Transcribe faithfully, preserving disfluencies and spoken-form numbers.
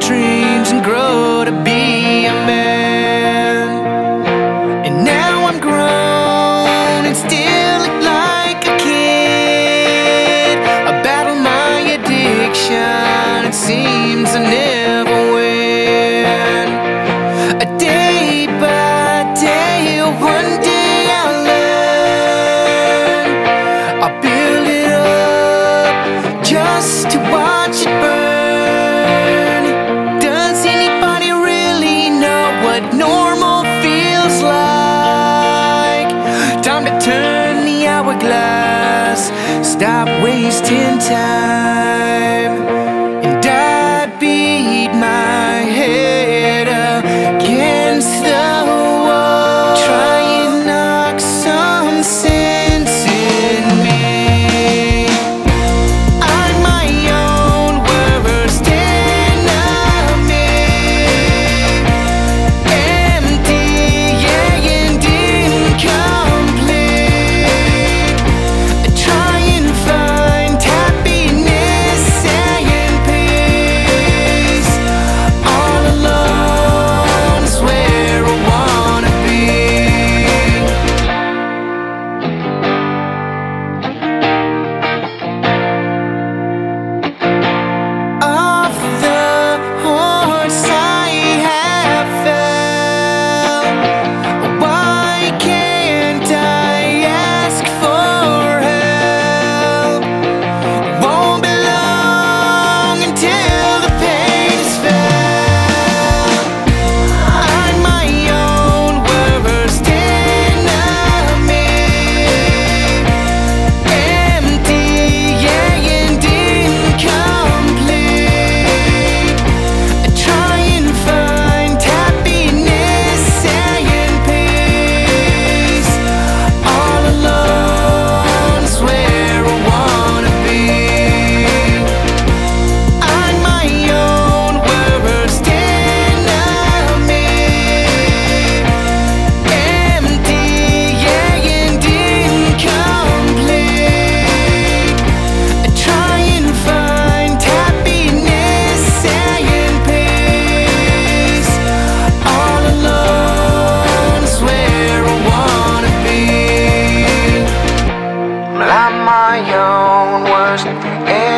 dreams and grow to be a man. And now I'm grown and still look like a kid. I battle my addiction, it seems I never win. A day by day, one day I'll learn. I'll build it up just to watch it burn. Does anybody really know what normal feels like? Time to turn the hourglass, stop wasting time. And I beat my head against the wall, try and knock some sense in me. I'm my own worst enemy, empty and incomplete. I try and find happiness and peace. All alone is where I wanna be. Off the horse I have fell. Why can't I ask for help? Won't be long until the pain is felt. I'm my own worst enemy, empty and incomplete. I try and find happiness and peace. All alone is where I wanna be. I'm my own worst enemy, empty and incomplete. I try and find happiness and peace. All alone is where I wanna be. I'm my own worst enemy.